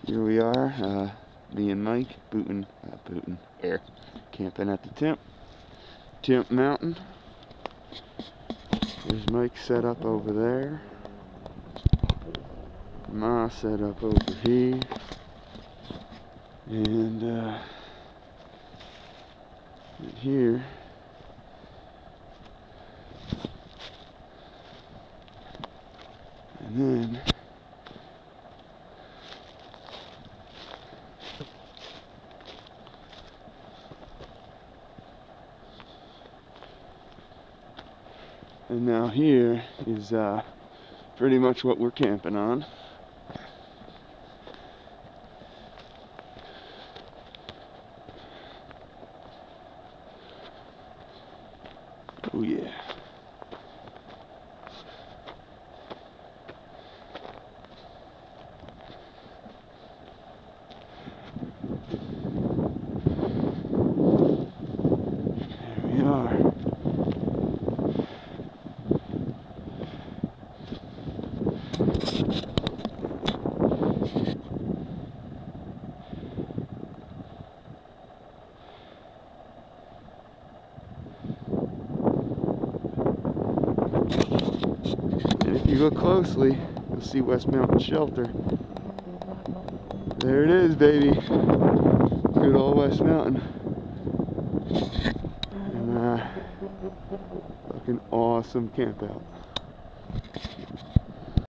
Here we are, me and Mike, camping at the Timp Mountain. There's Mike set up over there. Ma set up over here. And right here. And then now here is pretty much what we're camping on. Oh yeah. There we are. And if you look closely, you'll see West Mountain Shelter. There it is, baby. Good old West Mountain. And fucking awesome camp out.